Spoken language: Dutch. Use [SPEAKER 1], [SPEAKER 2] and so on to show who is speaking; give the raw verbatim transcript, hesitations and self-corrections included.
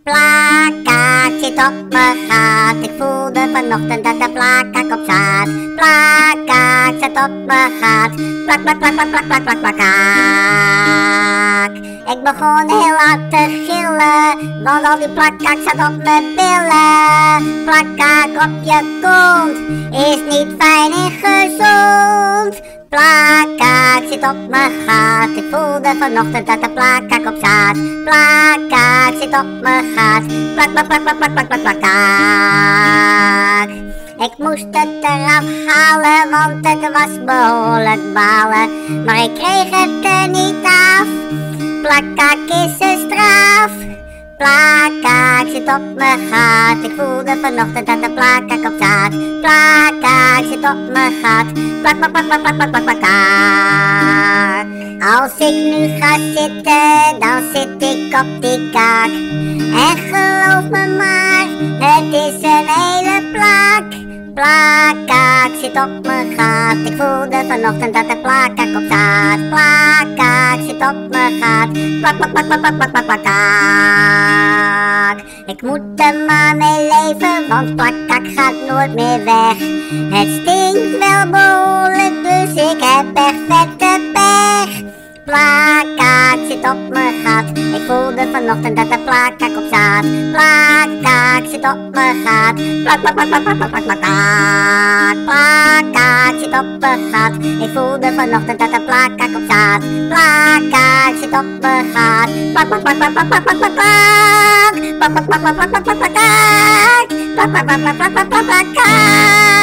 [SPEAKER 1] Plakkaak zit op mijn gat. Ik voelde vanochtend dat de plakkaak op zat. Plakkaak zit op mijn gat. Plak, plak, plak, plak, plak, plak, plak, plakkaak. Ik begon heel hard te gillen, want al die plakkaak zat op mijn billen. Plakkaak op je kont is niet fijn en gezond. Plakkaak zit op mijn gat. Ik voelde vanochtend dat de plakkaak op zat. Plakkaak zit op mijn gat. Plak, plak, plak, plak, plak, plak, plak, plakkaak. Ik moest het eraf halen, want het was behoorlijk balen. Maar ik kreeg het er niet af. Plakkaak is een straf. Plakkaak zit op mijn gat. Ik voelde vanochtend dat de plakkaak op zat. Plakkaak zit op mijn gat. Plak, plak, plak, plak, plak, plak, plak, plakkaak. Als ik nu ga zitten, dan zit ik op die kaak. En geloof me maar, het is een hele plak. Plakkaak zit op mijn gat. Ik voelde vanochtend dat de plakkaak op zat. Plakkaak zit op mijn gat. Plak, plak, plak, plak, plak, plak, plak, plakkaak. Ik moet er maar mee leven, want plakkaak gaat nooit meer weg. Het stinkt wel behoorlijk, dus ik heb echt vette pech. Plakkaak zit op mijn gat. Ik voelde vanochtend dat de plakkaak op zat. Plakkaak zit op mijn gat. Plak, plak, plak, plak, plak, plak, plak, plakkaak. Plakkaak zit op mijn gat. Ik voelde vanochtend dat de plakkaak op zat. Plakkaak zit op mijn gat. Plak, plak, plak, plak, plak, plak, plak, plak, plak. Plak, plak, plak, plak, plak, plak, plak, plakkaak. Plak, plak, plak, plak, plak, plak, plak, plakkaak.